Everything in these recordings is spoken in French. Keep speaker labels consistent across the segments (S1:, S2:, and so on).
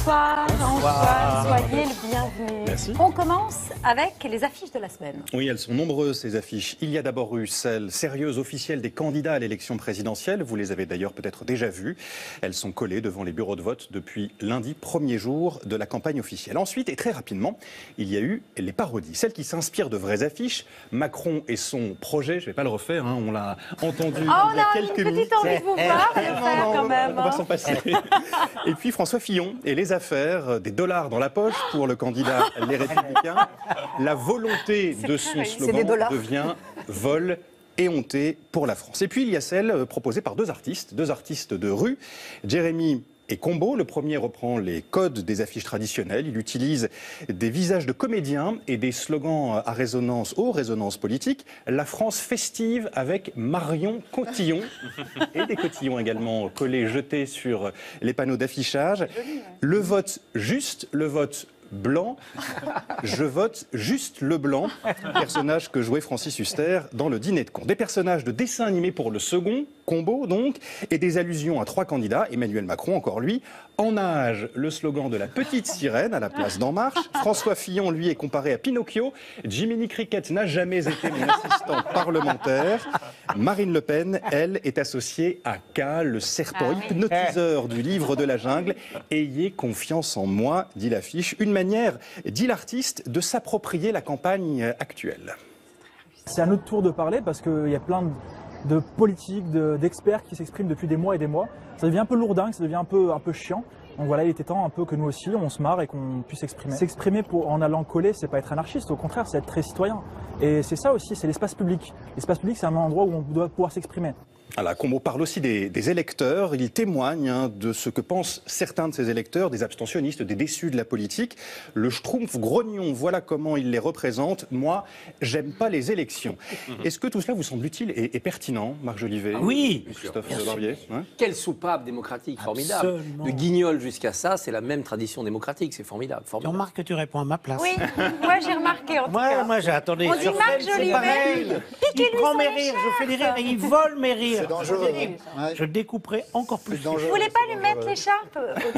S1: Bonsoir, Antoine, soyez le bienvenu.
S2: Merci.
S1: On commence avec les affiches de la semaine.
S2: Oui, elles sont nombreuses ces affiches. Il y a d'abord eu celles sérieuses officielles des candidats à l'élection présidentielle. Vous les avez d'ailleurs peut-être déjà vues. Elles sont collées devant les bureaux de vote depuis lundi, premier jour de la campagne officielle. Ensuite, et très rapidement, il y a eu les parodies, celles qui s'inspirent de vraies affiches. Macron et son projet, je ne vais pas le refaire, hein, on l'a entendu il y a quelques minutes.
S1: On a une petite envie de vous voir le faire quand même.
S2: On va s'en passer. Et puis François Fillon et les affaires, des dollars dans la poche pour le candidat Les Républicains. La volonté de son slogan devient vol éhonté pour la France. Et puis il y a celle proposée par deux artistes de rue, Jérémy et Combo. Le premier reprend les codes des affiches traditionnelles. Il utilise des visages de comédiens et des slogans à résonance, aux résonances politiques. La France festive avec Marion Cotillon. Et des cotillons également collés, jetés sur les panneaux d'affichage. Le vote juste, le vote blanc, je vote juste le blanc, personnage que jouait Francis Huster dans le Dîner de cons. Des personnages de dessins animés pour le second, Combo donc, et des allusions à trois candidats, Emmanuel Macron encore lui, en nage, le slogan de la petite sirène à la place d'En Marche. François Fillon lui est comparé à Pinocchio, Jiminy Cricket n'a jamais été mon assistant parlementaire, Marine Le Pen, elle, est associée à K, le serpent hypnotiseur du livre de la jungle. Ayez confiance en moi, dit l'affiche. Une manière, dit l'artiste, de s'approprier la campagne actuelle.
S3: C'est un autre tour de parler parce qu'il y a plein de politiques, d'experts qui s'expriment depuis des mois et des mois. Ça devient un peu lourdingue, ça devient un peu chiant. Donc voilà, il était temps un peu que nous aussi, on se marre et qu'on puisse s'exprimer. S'exprimer en allant coller, c'est pas être anarchiste, au contraire, c'est être très citoyen. Et c'est ça aussi, c'est l'espace public. L'espace public, c'est un endroit où on doit pouvoir s'exprimer.
S2: Alors, Combo parle aussi des électeurs. Il témoigne de ce que pensent certains de ces électeurs, des abstentionnistes, des déçus de la politique. Le Schtroumpf grognon, voilà comment il les représente. Moi, j'aime pas les élections. Est-ce que tout cela vous semble utile et pertinent, Marc Jolivet?
S4: Oui,
S2: Christophe Barbier, hein?
S4: Quelle soupape démocratique, formidable.
S5: Absolument.
S4: De Guignol jusqu'à ça, c'est la même tradition démocratique, c'est formidable.
S5: Tu remarques que tu réponds à ma place.
S1: Oui, moi j'ai remarqué en tout cas.
S5: Moi j'ai attendu.
S1: On dit Marc Jolivet,
S5: Il prend mes rires, je fais des rires et il vole mes rires.
S6: C'est dangereux.
S5: Je découperai encore plus.
S1: Vous voulez pas lui mettre l'écharpe?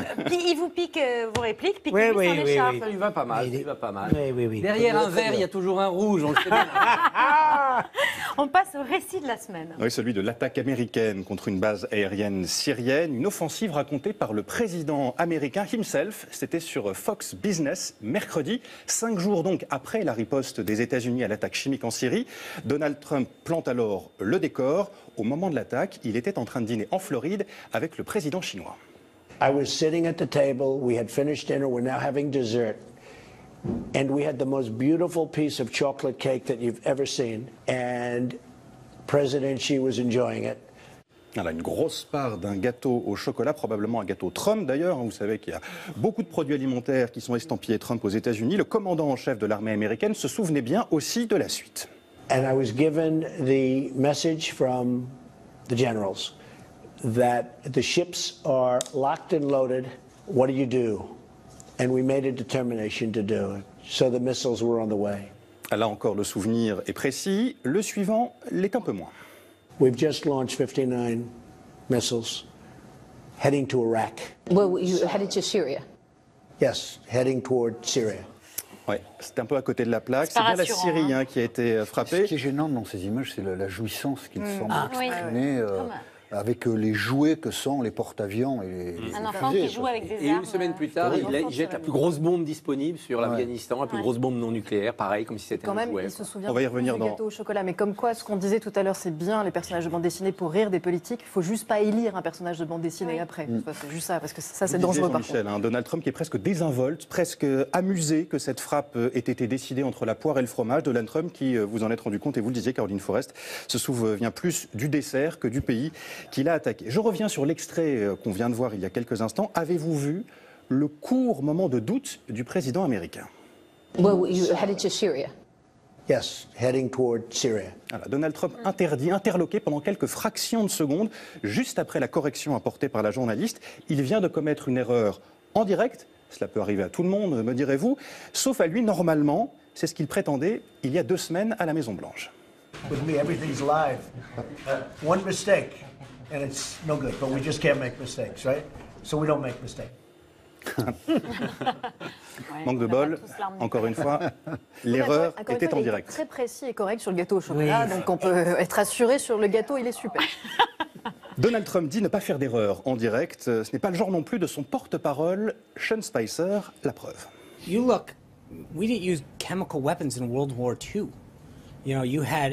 S1: Il vous pique vos répliques, piquez-lui son écharpe.
S4: Ça lui va pas mal, ça lui va pas mal.
S5: Oui.
S4: Derrière un vert, il y a toujours un rouge, on le sait bien.
S1: On passe au récit de la semaine.
S2: Oui, celui de l'attaque américaine contre une base aérienne syrienne. Une offensive racontée par le président américain himself. C'était sur Fox Business mercredi. 5 jours donc après la riposte des États-Unis à l'attaque chimique en Syrie. Donald Trump plante alors le décor. Au moment de l'attaque, il était en train de dîner en Floride avec le président chinois.
S7: I was sitting at the table. We had finished dinner. We're now having dessert. And we had the most beautiful piece of chocolate cake that you've ever seen. And President Xi was enjoying it.
S2: Voilà, une grosse part d'un gâteau au chocolat, probablement un gâteau Trump d'ailleurs. Vous savez qu'il y a beaucoup de produits alimentaires qui sont estampillés Trump aux États-Unis. Le commandant en chef de l'armée américaine se souvenait bien aussi de la suite.
S7: And I was given the message from the generals that the ships are locked and loaded. What do you do? And we made a determination to do it. So the missiles were on the way.
S2: Là encore, le souvenir est précis. Le suivant l'est un peu moins.
S7: We've just launched 59 missiles heading to Iraq.
S8: Well, you headed to Syria.
S7: Yes, heading toward Syria.
S2: Ouais, c'est un peu à côté de la plaque.
S1: C'est
S2: C'est
S1: pas
S2: bien la
S1: rassurant,
S2: Syrie qui a été
S6: Ce
S2: frappée.
S6: qui est gênant dans ces images, c'est la jouissance qu'ils semblent
S1: oui.
S6: exprimer avec les jouets que sont les porte-avions et les
S1: Un enfant
S6: fusées,
S1: qui joue
S6: quoi.
S1: avec des
S4: Et
S1: armes.
S4: une semaine plus tard, il jette la plus grosse bombe disponible sur l'Afghanistan, la plus grosse bombe non nucléaire, pareil, comme si c'était
S9: Quand
S4: un
S9: même,
S4: jouet.
S9: il se souvient
S2: On va y
S9: plus
S2: revenir
S9: du
S2: dans-
S9: gâteau au chocolat. Mais comme quoi, ce qu'on disait tout à l'heure, c'est bien les personnages de bande dessinée pour rire des politiques. Il faut juste pas élire un personnage de bande dessinée après. C'est juste ça, parce que ça, c'est
S2: Vous
S9: dangereux
S2: disiez,
S9: par contre.
S2: Jean-Michel, Donald Trump qui est presque désinvolte, presque amusé que cette frappe ait été décidée entre la poire et le fromage. Donald Trump qui, vous en êtes rendu compte, et vous le disiez, Caroline Forest, se souvient plus du dessert que du pays qu'il a attaqué. Je reviens sur l'extrait qu'on vient de voir il y a quelques instants. Avez-vous vu le court moment de doute du président américain?
S8: Well, you headed to Syria.
S7: Yes, heading toward Syria.
S2: Voilà, Donald Trump interloqué pendant quelques fractions de secondes, juste après la correction apportée par la journaliste. Il vient de commettre une erreur en direct. Cela peut arriver à tout le monde, me direz-vous. Sauf à lui, normalement, c'est ce qu'il prétendait il y a 2 semaines à la Maison-Blanche.
S10: With me, everything's live. One mistake, and it's no good. But we just can't make mistakes, right? So we don't make mistakes.
S2: Manque de bol, encore une fois, l'erreur était en direct.
S9: Très précis et correct sur le gâteau au chocolat, donc on peut être assuré sur le gâteau, il est super.
S2: Donald Trump dit ne pas faire d'erreur en direct. Ce n'est pas le genre non plus de son porte-parole, Sean Spicer, la preuve.
S11: You look, we didn't use chemical weapons in World War II. You know, you had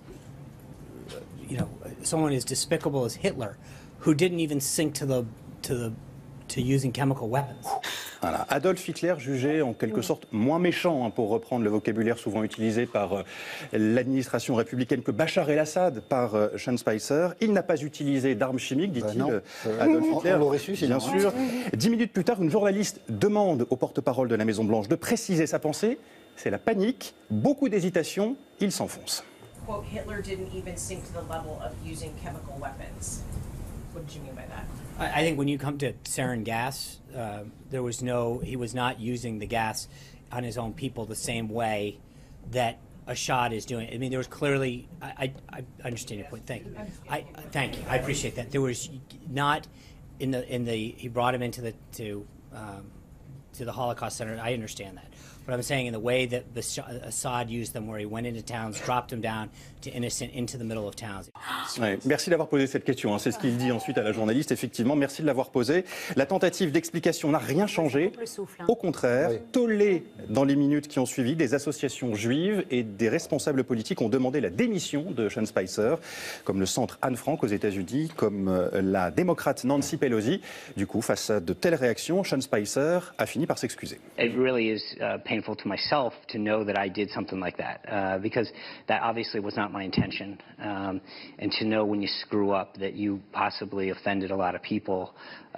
S11: someone as despicable as Hitler, who didn't even sink to using chemical weapons.
S2: Voilà. Adolf Hitler jugé en quelque sorte moins méchant, pour reprendre le vocabulaire souvent utilisé par l'administration républicaine que Bachar el-Assad par Sean Spicer. Il n'a pas utilisé d'armes chimiques, dit-il, Adolf Hitler.
S6: On l'aurait su,
S2: bien sûr. 10 minutes plus tard, une journaliste demande au porte-parole de la Maison-Blanche de préciser sa pensée. C'est la panique, beaucoup d'hésitation, il s'enfonce.
S12: Hitler didn't even sink to the level of using chemical weapons. What did you mean by that?
S11: I think when you come to sarin gas, he was not using the gas on his own people the same way that Assad is doing. I mean, there was clearly, I understand your point. Thank you. Thank you. I appreciate that. There was not he brought him into to the Holocaust Center. I understand that. But I'm saying in the way that Assad used them, where he went into towns, dropped them down to innocent into the middle of towns.
S2: Ouais, merci d'avoir posé cette question. C'est ce qu'il dit ensuite à la journaliste. Effectivement, merci de l'avoir posée. La tentative d'explication n'a rien changé. Au contraire, tollé dans les minutes qui ont suivi, des associations juives et des responsables politiques ont demandé la démission de Sean Spicer, comme le centre Anne Frank aux États-Unis, comme la démocrate Nancy Pelosi. Du coup, face à de telles réactions, Sean Spicer a fini par s'excuser.
S13: It really is painful to myself to know that I did something like that, because that obviously was not my intention, and to know when you screw up that you possibly offended a lot of people.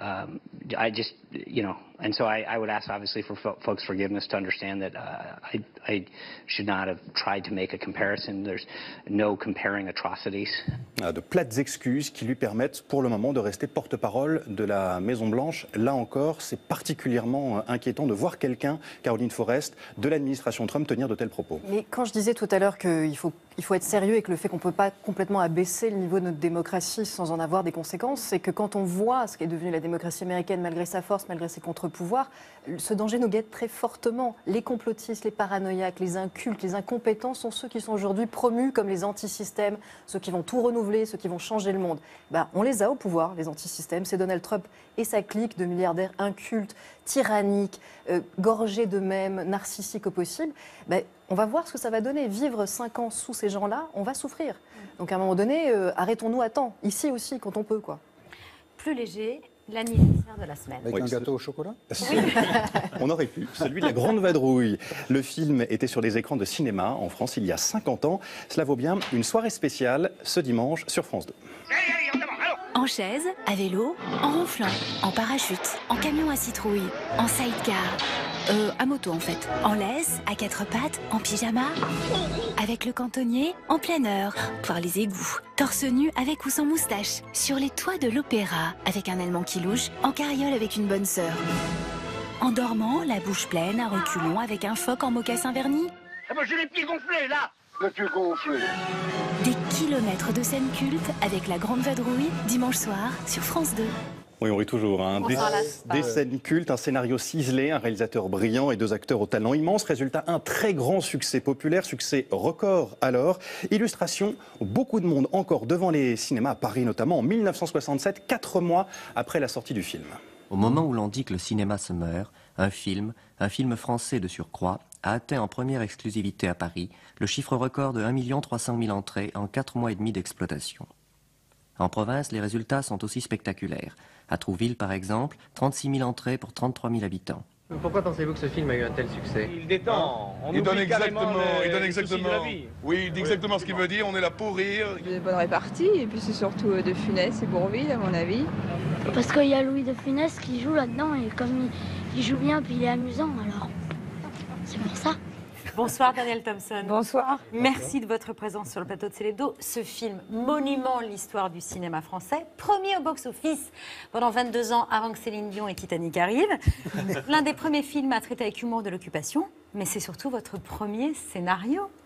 S13: I just, and so I would ask obviously for folks' forgiveness to understand that I should not have tried to make a comparison. There's no comparing atrocities.
S2: De plates excuses qui lui permettent pour le moment de rester porte-parole de la Maison-Blanche. Là encore, c'est particulièrement inquiétant de voir quelqu'un, Caroline Forrest, de l'administration Trump tenir de tels propos.
S9: Mais quand je disais tout à l'heure qu'il faut être sérieux et que le fait qu'on ne peut pas complètement abaisser le niveau de notre démocratie sans en avoir des conséquences, c'est que quand on voit ce qu'est devenu la démocratie américaine malgré sa force, malgré ses contre-pouvoirs, ce danger nous guette très fortement. Les complotistes, les paranoïaques, les incultes, les incompétents sont ceux qui sont aujourd'hui promus comme les antisystèmes, ceux qui vont tout renouveler, ceux qui vont changer le monde. On les a au pouvoir, les antisystèmes. C'est Donald Trump et sa clique de milliardaires incultes, tyranniques, gorgés d'eux-mêmes, narcissiques au possible. On va voir ce que ça va donner. Vivre 5 ans sous ces gens-là, on va souffrir. Donc à un moment donné, arrêtons-nous à temps. Ici aussi, quand on peut, quoi.
S1: Plus léger, l'anniversaire de la semaine.
S6: Avec un gâteau au chocolat.
S2: On aurait pu, celui de la Grande Vadrouille. Le film était sur des écrans de cinéma en France il y a 50 ans. Cela vaut bien une soirée spéciale ce dimanche sur France 2.
S14: En chaise, à vélo, en ronflant, en parachute, en camion à citrouille, en sidecar, à moto en fait, en laisse, à 4 pattes, en pyjama, avec le cantonnier, en plein air, voir les égouts, torse nu avec ou sans moustache, sur les toits de l'opéra, avec un Allemand qui louche, en carriole avec une bonne sœur. En dormant, la bouche pleine, à reculons, avec un phoque en mocassin vernis.
S15: Ah bah j'ai les pieds gonflés là. Les pieds gonflés.
S14: Des kilomètres de scènes cultes avec la Grande Vadrouille, dimanche soir, sur France 2.
S2: Oui, on rit toujours. Des scènes cultes, un scénario ciselé, un réalisateur brillant et 2 acteurs au talent immense. Résultat, un très grand succès populaire, succès record alors. Illustration, beaucoup de monde encore devant les cinémas, à Paris notamment, en 1967, 4 mois après la sortie du film.
S16: Au moment où l'on dit que le cinéma se meurt, un film français de surcroît, a atteint en première exclusivité à Paris le chiffre record de 1 300 000 entrées en 4 mois et demi d'exploitation. En province, les résultats sont aussi spectaculaires. À Trouville, par exemple, 36 000 entrées pour 33 000 habitants.
S17: Pourquoi pensez-vous que ce film a eu un tel succès?
S18: Il détend. Il donne exactement. Oui, il dit exactement ce qu'il veut dire. On est là pour rire.
S19: De bonne répartie, et puis c'est surtout de Funès et Bourvil, à mon avis.
S20: Parce qu'il y a Louis de Funès qui joue là-dedans, et comme il joue bien, puis il est amusant, alors c'est pour ça.
S1: Bonsoir Daniel Thompson.
S19: Bonsoir.
S1: Merci de votre présence sur le plateau de Célédo. Ce film, monument l'histoire du cinéma français, premier au box-office pendant 22 ans avant que Céline Dion et Titanic arrivent. L'un des premiers films à traiter avec humour de l'occupation, mais c'est surtout votre premier scénario.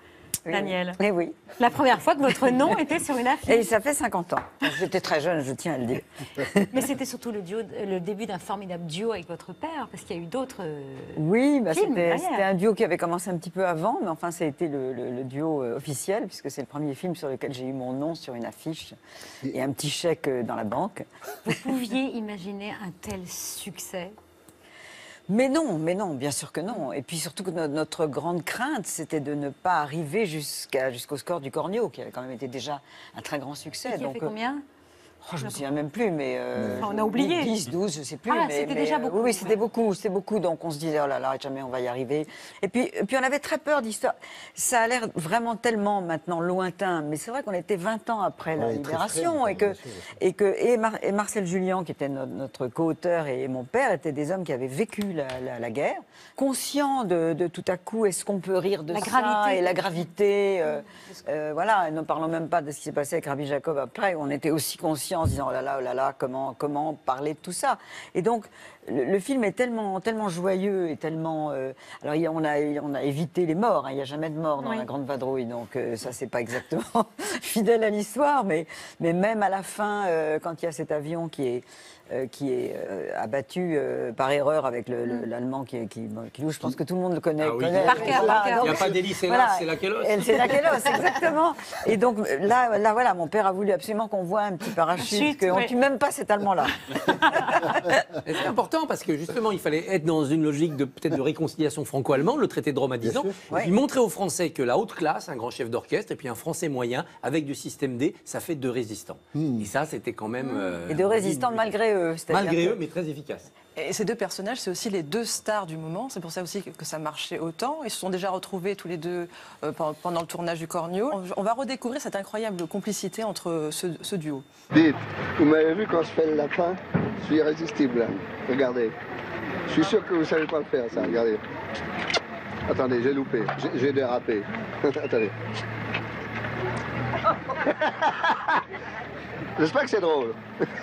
S1: Daniel.
S21: Eh oui.
S1: La première fois que votre nom était sur une affiche.
S21: Et ça fait 50 ans. J'étais très jeune, je tiens à le dire.
S1: Mais c'était surtout le début d'un formidable duo avec votre père, parce qu'il y a eu d'autres
S21: Oui,
S1: films derrière.
S21: c'était un duo qui avait commencé un petit peu avant, mais enfin, ça a été le duo officiel, puisque c'est le premier film sur lequel j'ai eu mon nom sur une affiche et un petit chèque dans la banque.
S1: Vous pouviez imaginer un tel succès?
S21: Mais non, bien sûr que non. Et puis surtout que notre grande crainte, c'était de ne pas arriver jusqu'au score du Cornio, qui avait quand même été déjà un très grand succès.
S1: Et qui a fait combien?
S21: Je ne me souviens même plus, mais...
S1: on a oublié.
S21: 10, 12, je ne sais plus.
S1: Ah, c'était déjà beaucoup.
S21: Oui, c'était beaucoup. Donc on se disait, oh là là, jamais on va y arriver. Et puis on avait très peur d'histoire. Ça a l'air vraiment tellement maintenant lointain, mais c'est vrai qu'on était 20 ans après la Libération et Marcel Julien, qui était notre co-auteur, et mon père étaient des hommes qui avaient vécu la guerre, conscients de tout à coup, est-ce qu'on peut rire de ça et la gravité. Voilà, et ne parlons même pas de ce qui s'est passé avec Rabbi Jacob après, on était aussi conscients en se disant oh là là, comment parler de tout ça. Et donc le film est tellement joyeux et tellement. Alors on a évité les morts. Il n'y a jamais de mort dans La Grande Vadrouille, donc ça c'est pas exactement fidèle à l'histoire, mais même à la fin, quand il y a cet avion qui est abattu par erreur avec l'allemand qui loue, je pense que tout le monde le connaît.
S4: Ah oui.
S1: Par cœur.
S4: Il n'y a pas d'Elie, c'est la Kélos.
S21: C'est la Kélos, exactement. Et donc là, voilà, mon père a voulu absolument qu'on voit un petit parachute, qu'on ne tue même pas cet Allemand-là.
S4: C'est important parce que justement, il fallait être dans une logique peut-être de réconciliation franco-allemande, le traité de Rome à 10 ans, et puis montrer aux Français que la haute classe, un grand chef d'orchestre, et puis un Français moyen, avec du système D, ça fait deux résistants. Et ça, c'était quand même...
S21: et deux résistants malgré eux.
S4: Malgré eux, mais très efficaces.
S9: Et ces deux personnages, c'est aussi les deux stars du moment. C'est pour ça aussi que ça marchait autant. Ils se sont déjà retrouvés tous les deux pendant le tournage du Cornio. On va redécouvrir cette incroyable complicité entre ce duo.
S10: Dites, vous m'avez vu quand je fais le lapin? Je suis irrésistible. Regardez. Je suis sûr que vous ne savez pas le faire, ça. Regardez. Attendez, j'ai loupé. J'ai dérapé. Attendez. J'espère que c'est drôle.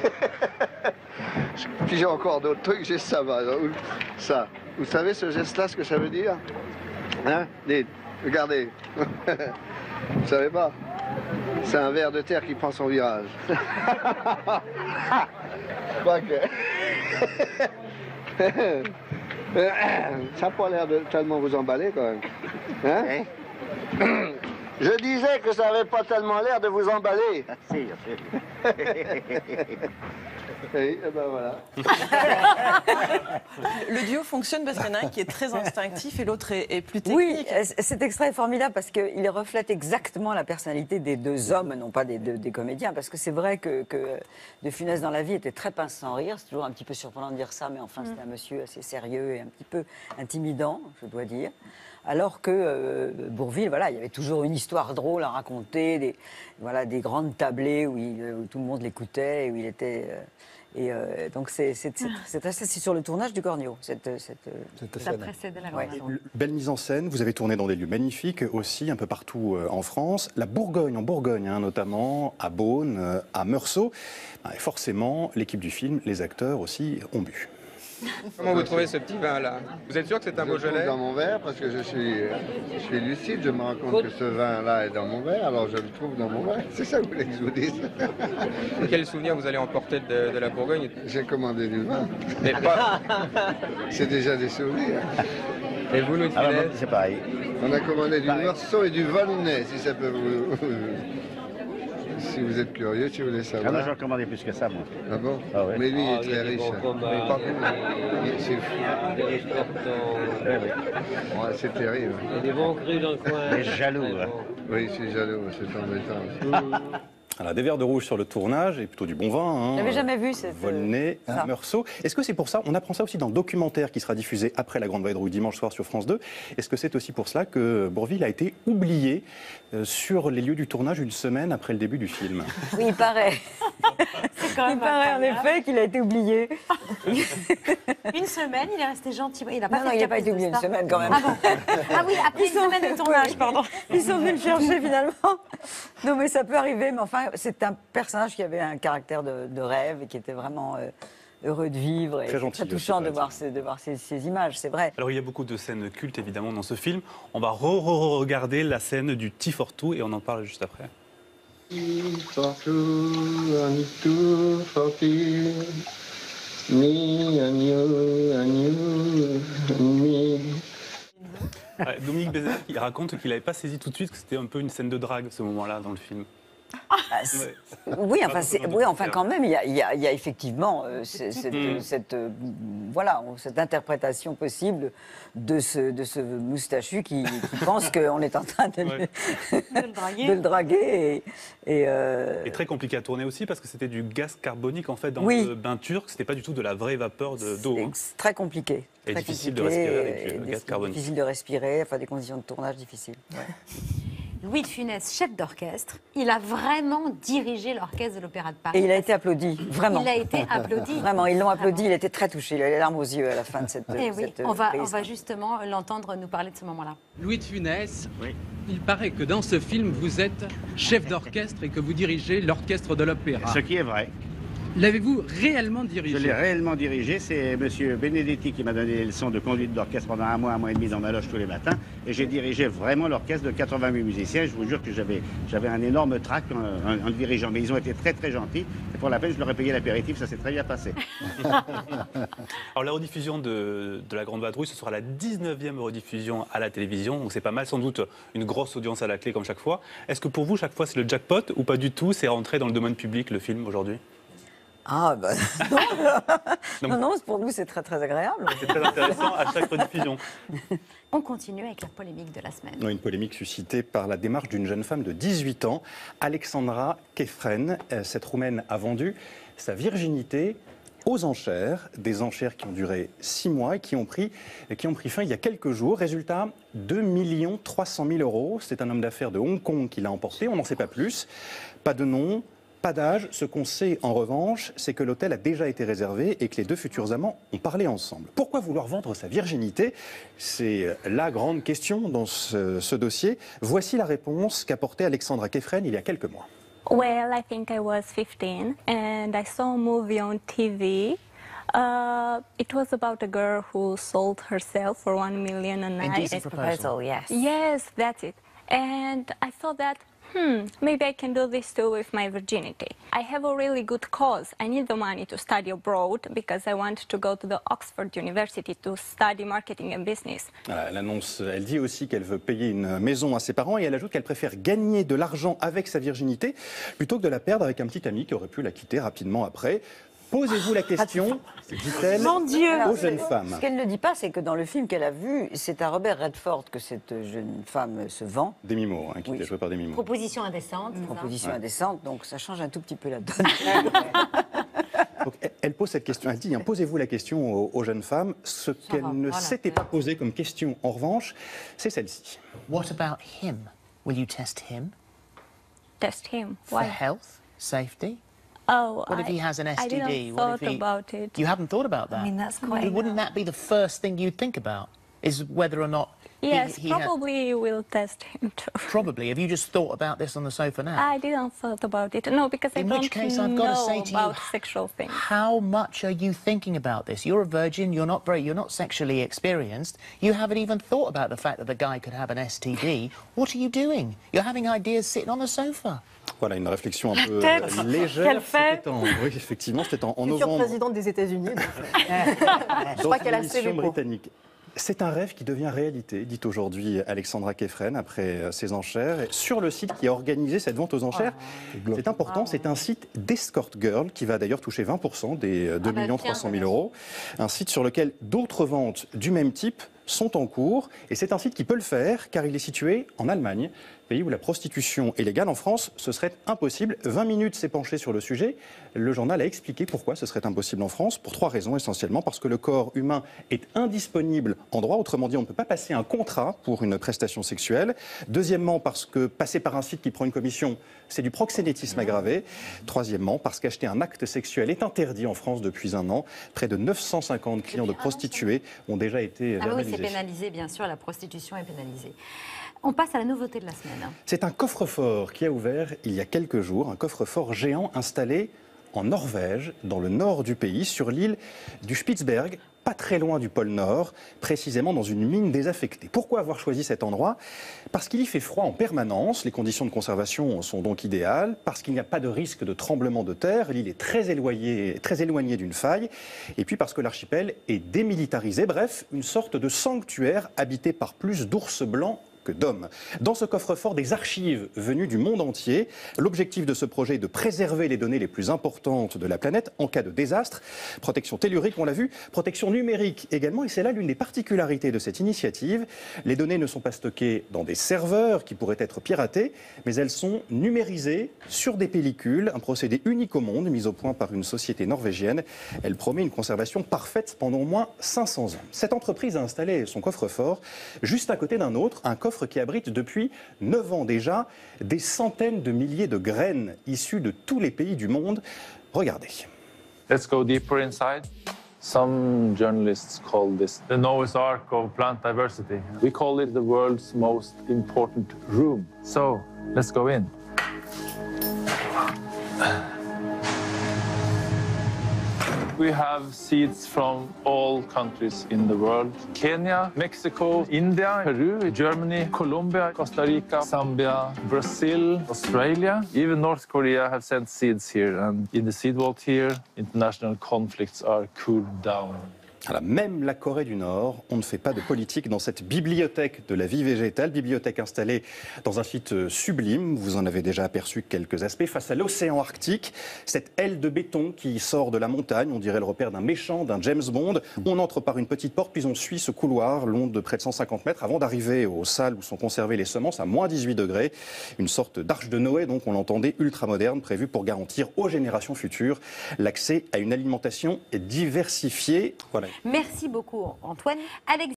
S10: Puis j'ai encore d'autres trucs, j'ai ça. Ça. Vous savez ce geste-là, ce que ça veut dire? Hein? Dites, regardez. Vous savez pas? C'est un ver de terre qui prend son virage. Pas que... Ça n'a pas l'air de tellement vous emballer quand même. Hein? Je disais que ça n'avait pas tellement l'air de vous emballer. Si. Oui, et ben voilà.
S9: Le duo fonctionne parce qu'il y en a un qui est très instinctif et l'autre est plus technique.
S21: Oui, cet extrait est formidable parce qu'il reflète exactement la personnalité des deux hommes, non pas des comédiens. Parce que c'est vrai que De Funès dans la vie était très pince sans rire. C'est toujours un petit peu surprenant de dire ça, mais enfin c'était un monsieur assez sérieux et un petit peu intimidant, je dois dire. Alors que Bourvil, voilà, il y avait toujours une histoire drôle à raconter, des grandes tablées où tout le monde l'écoutait et où il était... donc c'est sur le tournage du Cornio. Ça
S1: précédait la Grande Vadrouille.
S2: Belle mise en scène, vous avez tourné dans des lieux magnifiques aussi, un peu partout en France. La Bourgogne, en Bourgogne notamment, à Beaune, à Meursault. Et forcément, l'équipe du film, les acteurs aussi, ont bu.
S17: Comment vous trouvez ce petit vin-là? Vous êtes sûr que c'est un Beaujolais?
S10: Dans mon verre, parce que je suis lucide, je me rends compte que ce vin-là est dans mon verre, alors je le trouve dans mon verre. C'est ça que vous voulez que je vous dise?
S17: Quel souvenir vous allez emporter de la Bourgogne?
S10: J'ai commandé du vin.
S17: Mais pas...
S10: C'est déjà des souvenirs.
S17: Et vous, Louis de Funès?
S10: C'est pareil. On a commandé du Meursault et du Volnay, si ça peut vous... Si vous êtes curieux, si vous voulez savoir.
S22: Moi, j'en commandais plus que ça, moi.
S10: Ah bon?
S22: Ah ouais.
S10: Mais lui, il est très riche. Mais pas vous. C'est ouais, c'est terrible.
S22: Il y a des bons crus dans le coin. Il est jaloux.
S10: Oui, je suis jaloux, c'est embêtant.
S2: Alors, des verres de rouge sur le tournage et plutôt du bon vin.
S21: Je n'avais jamais vu cette...
S2: Volnay, Meursault. Est-ce que c'est pour ça, on apprend ça aussi dans le documentaire qui sera diffusé après La Grande Vadrouille dimanche soir sur France 2, est-ce que c'est aussi pour cela que Bourvil a été oublié sur les lieux du tournage une semaine après le début du film?
S21: Oui, il paraît. Il paraît en effet qu'il a été oublié.
S1: Une semaine, il est resté gentil. Il n'a
S21: pas été oublié une semaine quand même.
S1: Ah, bon. Ah oui, après une semaine de tournage, pardon.
S21: Ils sont venus le chercher finalement. Non mais ça peut arriver, mais enfin c'est un personnage qui avait un caractère de rêve et qui était vraiment heureux de vivre.
S2: Très
S21: Et
S2: gentil
S21: c'est très touchant
S2: aussi,
S21: de voir ces images, c'est vrai.
S3: Alors il y a beaucoup de scènes cultes évidemment dans ce film. On va regarder la scène du Tea for Two et on en parle juste après.
S5: Tea for two, and two for tea. Me and you and me.
S3: Dominique Bézère qui raconte qu'il n'avait pas saisi tout de suite que c'était un peu une scène de drague ce moment-là dans le film.
S21: Oui, enfin quand même, il y a effectivement cette interprétation possible de ce moustachu qui pense qu'on est en train de le draguer.
S3: Et très compliqué à tourner aussi parce que c'était du gaz carbonique en fait dans le bain turc, c'était pas du tout de la vraie vapeur d'eau.
S21: C'est très compliqué.
S3: Et difficile de respirer avec le gaz carbonique.
S21: Difficile de respirer, enfin des conditions de tournage difficiles. Ouais.
S1: Louis de Funès, chef d'orchestre, il a vraiment dirigé l'orchestre de l'Opéra de Paris.
S21: Et il a été applaudi, vraiment.
S1: Il a été applaudi.
S21: Vraiment, ils l'ont applaudi, il était très touché, il a les larmes aux yeux à la fin de cette
S1: on va justement l'entendre nous parler de ce moment-là.
S23: Louis de Funès, il paraît que dans ce film, vous êtes chef d'orchestre et que vous dirigez l'orchestre de l'Opéra.
S22: Ce qui est vrai.
S23: L'avez-vous réellement dirigé?
S22: Je l'ai réellement dirigé. C'est M. Benedetti qui m'a donné les leçons de conduite d'orchestre pendant un mois et demi dans ma loge tous les matins. Et j'ai dirigé vraiment l'orchestre de 88 musiciens. Je vous jure que j'avais un énorme trac en dirigeant. Mais ils ont été très très gentils. Et pour la peine, je leur ai payé l'apéritif. Ça s'est très bien passé.
S3: Alors la rediffusion de La Grande Vadrouille, ce sera la 19e rediffusion à la télévision. Donc c'est pas mal, sans doute une grosse audience à la clé comme chaque fois. Est-ce que pour vous, chaque fois, c'est le jackpot ou pas du tout? C'est rentré dans le domaine public, le film, aujourd'hui?
S21: Ah, bah non, pour nous c'est très très agréable.
S3: C'est très intéressant à chaque rediffusion.
S1: On continue avec la polémique de la semaine.
S2: Une polémique suscitée par la démarche d'une jeune femme de 18 ans, Alexandra Kefren. Cette Roumaine a vendu sa virginité aux enchères, des enchères qui ont duré 6 mois et qui ont pris fin il y a quelques jours. Résultat, 2 300 000 €. C'est un homme d'affaires de Hong Kong qui l'a emporté, on n'en sait pas plus. Pas de nom, pas d'âge. Ce qu'on sait en revanche, c'est que l'hôtel a déjà été réservé et que les deux futurs amants ont parlé ensemble. Pourquoi vouloir vendre sa virginité? C'est la grande question dans ce dossier. Voici la réponse qu'apportait Alexandra Kefren il y a quelques mois.
S24: Well, I think I was 15 and I saw a movie on TV. It was about a girl who sold herself for 1 million a night.
S21: Indecent proposal, yes.
S24: Yes, that's it. And I thought that maybe I can do this too with my virginity. I have a really good cause. I need the money to study abroad because I want to go to the Oxford University to study marketing and business.
S2: Elle dit aussi qu'elle veut payer une maison à ses parents et elle ajoute qu'elle préfère gagner de l'argent avec sa virginité plutôt que de la perdre avec un petit ami qui aurait pu la quitter rapidement après. Posez-vous la question, dit-elle, aux jeunes femmes.
S21: Ce qu'elle ne dit pas, c'est que dans le film qu'elle a vu, c'est à Robert Redford que cette jeune femme se vend.
S2: Demi Moore, qui était jouée par Demi Moore.
S1: Proposition indécente.
S21: Proposition indécente, donc ça change un tout petit peu la donne.
S2: Donc, elle pose cette question, elle dit, posez-vous la question aux jeunes femmes. Ce qu'elle ne s'était pas posé comme question, en revanche, c'est celle-ci.
S25: What about him? Will you test him?
S24: Test him?
S25: For
S24: Why?
S25: health, safety?
S24: Oh,
S25: what if he has an STD?
S24: I didn't thought about it.
S25: You haven't thought about that?
S24: I mean, that's quite...
S25: Wouldn't that be the first thing you'd think about? Is whether or not...
S24: Yes, probably we'll test him too.
S25: Probably. Have you just thought about this on the sofa now?
S24: I didn't thought about it. No, because I don't know about sexual things.
S25: How much are you thinking about this? You're a virgin, you're not sexually experienced. You haven't even thought about the fact that the guy could have an STD. What are you doing? You're having ideas sitting on the sofa.
S2: Voilà, une réflexion un peu légère.
S1: Qu'elle fait.
S2: Oui, effectivement, c'était en novembre.
S9: Future présidente des États-unis. Je crois qu'elle a assez les
S2: britannique. C'est un rêve qui devient réalité, dit aujourd'hui Alexandra Kefren après ses enchères. Et sur le site qui a organisé cette vente aux enchères, c'est important, c'est un site d'escort girl qui va d'ailleurs toucher 20% des 2 300 000 €. Un site sur lequel d'autres ventes du même type sont en cours. Et c'est un site qui peut le faire car il est situé en Allemagne, pays où la prostitution est légale. En France, ce serait impossible. 20 minutes s'est penché sur le sujet. Le journal a expliqué pourquoi ce serait impossible en France, pour 3 raisons essentiellement. Parce que le corps humain est indisponible en droit. Autrement dit, on ne peut pas passer un contrat pour une prestation sexuelle. Deuxièmement, parce que passer par un site qui prend une commission, c'est du proxénétisme aggravé. Troisièmement, parce qu'acheter un acte sexuel est interdit en France depuis 1 an. Près de 950 clients de prostituées ont déjà été verbalisés.
S1: Oui, c'est pénalisé, bien sûr, la prostitution est pénalisée. On passe à la nouveauté de la semaine.
S2: C'est un coffre-fort qui a ouvert il y a quelques jours, un coffre-fort géant installé en Norvège, dans le nord du pays, sur l'île du Spitzberg, pas très loin du pôle Nord, précisément dans une mine désaffectée. Pourquoi avoir choisi cet endroit? Parce qu'il y fait froid en permanence, les conditions de conservation sont donc idéales, parce qu'il n'y a pas de risque de tremblement de terre, l'île est très éloignée d'une faille, et puis parce que l'archipel est démilitarisé, bref, une sorte de sanctuaire habité par plus d'ours blancs que d'hommes. Dans ce coffre-fort, des archives venues du monde entier. L'objectif de ce projet est de préserver les données les plus importantes de la planète en cas de désastre. Protection tellurique, on l'a vu, protection numérique également, et c'est là l'une des particularités de cette initiative. Les données ne sont pas stockées dans des serveurs qui pourraient être piratés, mais elles sont numérisées sur des pellicules, un procédé unique au monde, mis au point par une société norvégienne. Elle promet une conservation parfaite pendant au moins 500 ans. Cette entreprise a installé son coffre-fort juste à côté d'un autre, un coffre qui abrite depuis 9 ans déjà des centaines de milliers de graines issues de tous les pays du monde. Regardez.
S7: Let's go deeper inside. Some journalists call this the Noah's Ark of plant diversity. We call it the world's most important room. So, let's go in. We have seeds from all countries in the world. Kenya, Mexico, India, Peru, Germany, Colombia, Costa Rica, Zambia, Brazil, Australia. Even North Korea have sent seeds here. And in the seed vault here, international conflicts are cooled down.
S2: Voilà, même la Corée du Nord, on ne fait pas de politique dans cette bibliothèque de la vie végétale, bibliothèque installée dans un site sublime, vous en avez déjà aperçu quelques aspects, face à l'océan Arctique, cette aile de béton qui sort de la montagne, on dirait le repère d'un méchant, d'un James Bond. On entre par une petite porte, puis on suit ce couloir long de près de 150 mètres avant d'arriver aux salles où sont conservées les semences à moins 18 degrés. Une sorte d'arche de Noé, donc on l'entendait, ultra moderne, prévue pour garantir aux générations futures l'accès à une alimentation diversifiée. Voilà.
S1: Merci beaucoup Antoine. Alex